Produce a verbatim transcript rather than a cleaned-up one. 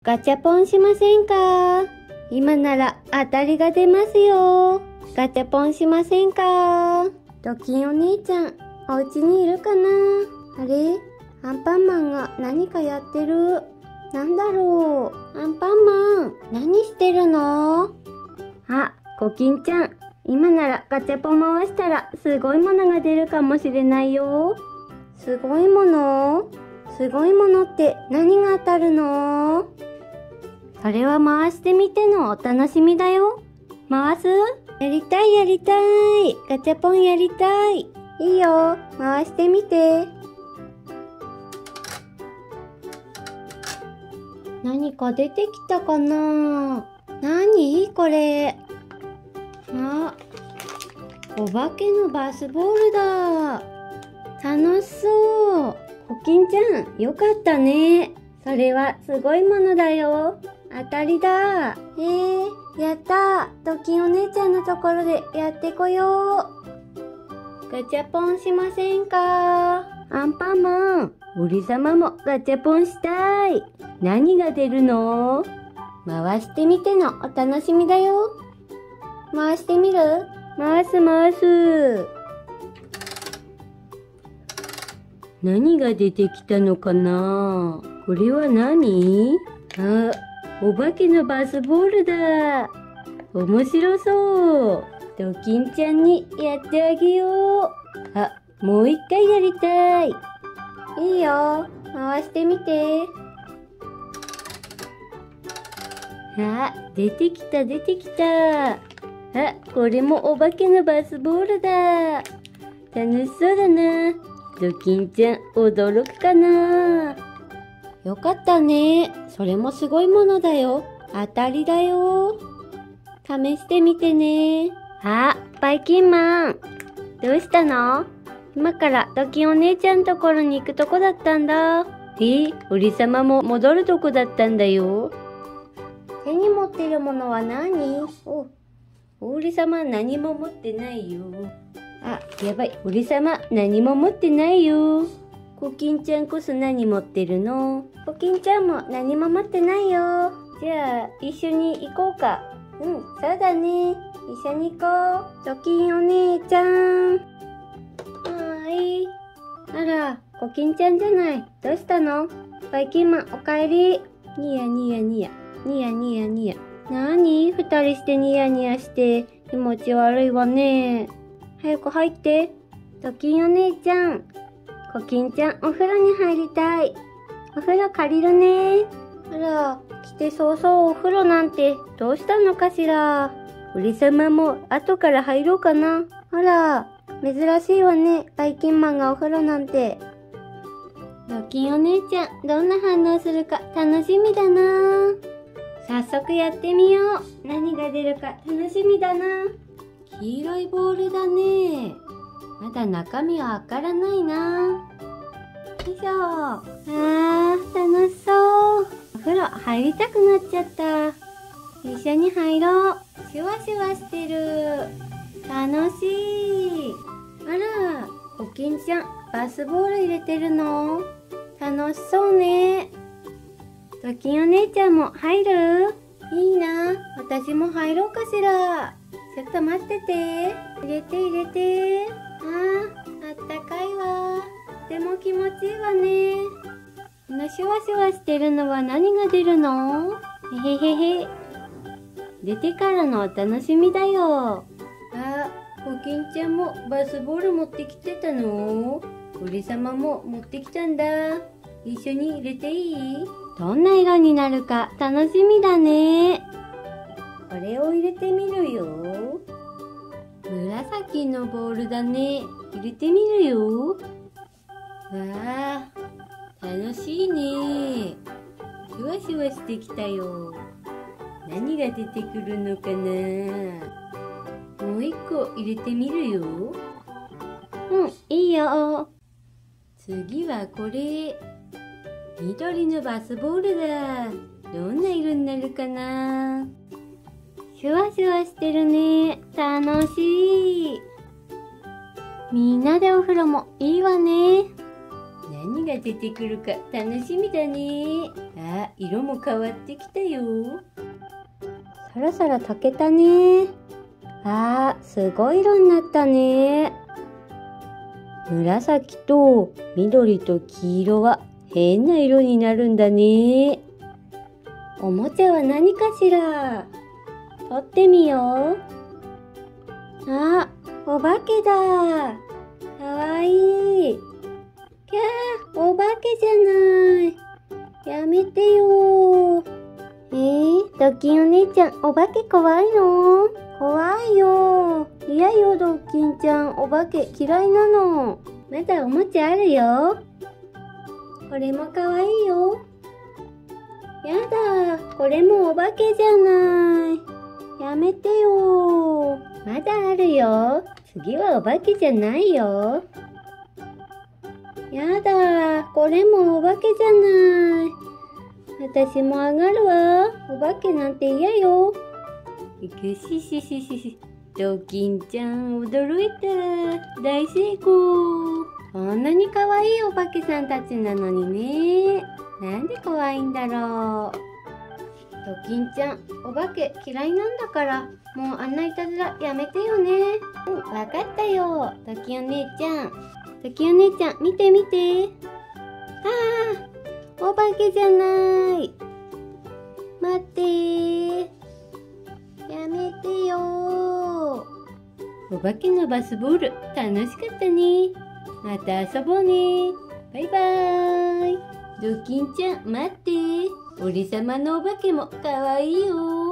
ガチャポンしませんか？今なら当たりが出ますよ。ガチャポンしませんか？ドキンお姉ちゃん、お家にいるかな？あれ？アンパンマンが何かやってる。なんだろう？アンパンマン、何してるの？あ、コキンちゃん、今ならガチャポン回したらすごいものが出るかもしれないよ。すごいもの？すごいものって何が当たるの？それは回してみてのお楽しみだよ。回す？やりたいやりたい。ガチャポンやりたい。いいよ、回してみて。何か出てきたかな？何これ？あ、お化けのバスボールだ。楽しそう。コキンちゃん、よかったね。それはすごいものだよ。当たりだ。えー、やったー。ドキンお姉ちゃんのところでやってこよう。ガチャポンしませんか？アンパンマン、俺様もガチャポンしたい。何が出るの？回してみてのお楽しみだよ。回してみる？回す回す。何が出てきたのかな？これは何？あ、お化けのバスボールだ。面白そう。ドキンちゃんにやってあげよう。あ、もう一回やりたい。いいよ。回してみて。あ、出てきた出てきた。あ、これもお化けのバスボールだ。楽しそうだな。ドキンちゃん、驚くかな？よかったね。それもすごいものだよ。当たりだよ。試してみてね。あ、バイキンマン。どうしたの？今からドキンお姉ちゃんところに行くとこだったんだ。え、俺様も戻るとこだったんだよ。手に持ってるものは何？お、俺様何も持ってないよ。あ、やばい。俺様何も持ってないよ。コキンちゃんこそ何持ってるの？コキンちゃんも何も持ってないよ。じゃあ、一緒に行こうか。うん、そうだね。一緒に行こう。ドキンお姉ちゃん。はーい。あら、コキンちゃんじゃない。どうしたの？バイキンマン、おかえり。ニヤニヤニヤ。ニヤニヤニヤ。なに？二人してニヤニヤして。気持ち悪いわね。早く入って。ドキンお姉ちゃん。コキンちゃん、お風呂に入りたい。お風呂借りるね。あら、来て早々お風呂なんてどうしたのかしら。俺様も後から入ろうかな。あら、珍しいわね。バイキンマンがお風呂なんて。ドキンお姉ちゃん、どんな反応するか楽しみだな。早速やってみよう。何が出るか楽しみだな。黄色いボールだね。まだ中身はわからないな。よいしょ。あー、楽しそう。お風呂入りたくなっちゃった。一緒に入ろう。シュワシュワしてる。楽しい。あら、コキンちゃん、バスボール入れてるの？楽しそうね。ドキンお姉ちゃんも入る？いいな。私も入ろうかしら。ちょっと待ってて。入れて入れて。あー、あったかいわ。とても気持ちいいわね。このシュワシュワしてるのは何が出るの？へへへへ。出てからのお楽しみだよ。あ、コキンちゃんもバスボール持ってきてたの？俺様も持ってきたんだ。一緒に入れていい？どんな色になるか楽しみだね。これを入れてみるよ。紫のボールだね。入れてみるよ。わあ、楽しいね。シュワシュワしてきたよ。何が出てくるのかな。もう一個入れてみるよ。うん、いいよ。次はこれ。緑のバスボールだ。どんな色になるかな。シュワシュワしてるね。楽しい。みんなでお風呂もいいわね。 何が出てくるか楽しみだね。あ、色も変わってきたよ。そろそろ溶けたね。あー、すごい色になったね。紫と緑と黄色は変な色になるんだね。おもちゃは何かしら。取ってみよう。あ、お化けだ。かわいい。キャー、お化けじゃない。やめてよ。えー、ドッキンお姉ちゃん、お化け怖いの？怖いよ。いやよ、ドッキンちゃん、お化け嫌いなの。まだおもちゃあるよ。これもかわいいよ。やだ、これもお化けじゃない。やめてよ。まだあるよ。次はお化けじゃないよ。やだ、これもお化けじゃない。私も上がるわ。お化けなんて嫌よ。ぐししししし。ドキンちゃん、驚いた。大成功。こんなに可愛いお化けさんたちなのにね。なんで怖いんだろう。ドキンちゃん、お化け嫌いなんだから、もうあんないたずらやめてよね。うん、わかったよ。ドキンお姉ちゃん。ドキンお姉ちゃん、見て見て。ああ、お化けじゃない。待ってー。やめてよー。お化けのバスボール、楽しかったね。また遊ぼうね。バイバーイ。ドキンちゃん、待って。俺様のお化けもかわいいよ。